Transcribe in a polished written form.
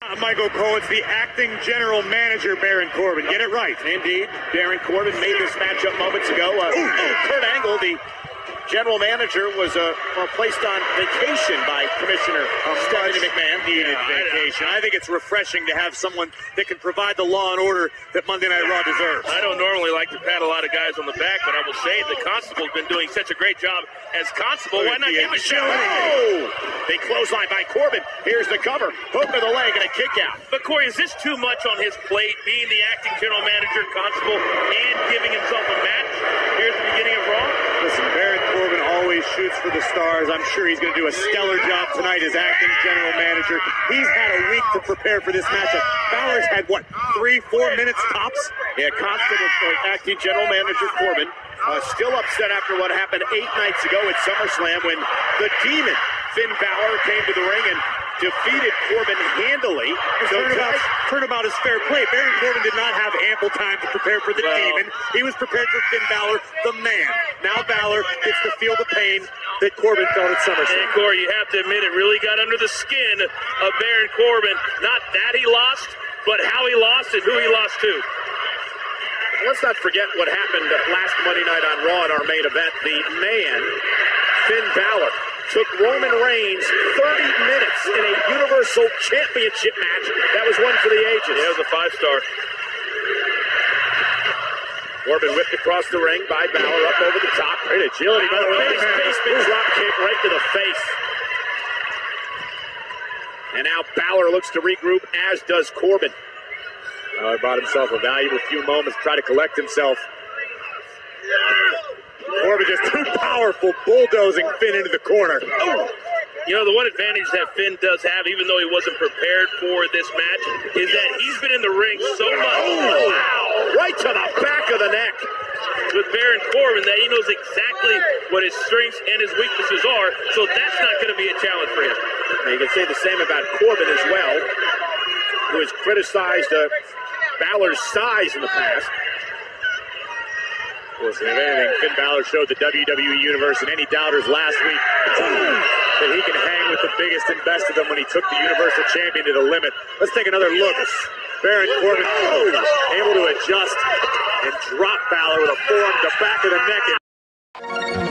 Michael Cole, it's the acting general manager, Baron Corbin. Get it right. Indeed. Baron Corbin made this matchup moments ago. Kurt Angle, the general manager, was placed on vacation by Commissioner Stephanie McMahon. Needed vacation. I think it's refreshing to have someone that can provide the law and order that Monday Night Raw deserves. I don't normally like to pat a lot of guys on the back, but I will say the Constable's been doing such a great job as Constable. Why not give a shout? Oh! They clothesline by Corbin. Here's the cover. Hook to the leg and a kick out. But Corey, is this too much on his plate, being the acting general manager, Constable, and giving himself a match here at the beginning of Raw? Listen, Baron Corbin always shoots for the stars. I'm sure he's going to do a stellar job tonight as acting general manager. He's had a week to prepare for this matchup. Balor's had, what, 3-4 minutes tops? Yeah, Constable, acting general manager Corbin, still upset after what happened 8 nights ago at SummerSlam when the Demon, Finn Balor, came to the ring and defeated Corbin handily. Turnabout is fair play. Baron Corbin did not have ample time to prepare for the Demon. He was prepared for Finn Balor, the man. Now Balor gets to feel the pain that Corbin felt at SummerSlam. And Corey, you have to admit, it really got under the skin of Baron Corbin. Not that he lost, but how he lost and who he lost to. Let's not forget what happened last Monday night on Raw in our main event. The man, Finn Balor, took Roman Reigns 30 minutes in a Universal Championship match that was one for the ages. Yeah, it was a 5-star. Corbin whipped across the ring by Balor, up over the top. Great agility. Basement drop kick right to the face. And now Balor looks to regroup, as does Corbin. He bought himself a valuable few moments to try to collect himself. Corbin just too powerful, bulldozing Finn into the corner. Oh. You know, the one advantage that Finn does have, even though he wasn't prepared for this match, is that he's been in the ring so much. Oh, wow! Right to the back of the neck. With Baron Corbin, that he knows exactly what his strengths and his weaknesses are, so that's not going to be a challenge for him. And you can say the same about Corbin as well, who has criticized Balor's size in the past. Listen, if anything, Finn Balor showed the WWE Universe and any doubters last week that he can hang with the biggest and best of them when he took the Universal Champion to the limit. Let's take another look. Baron Corbin able to adjust and drop Balor with a forearm to the back of the neck.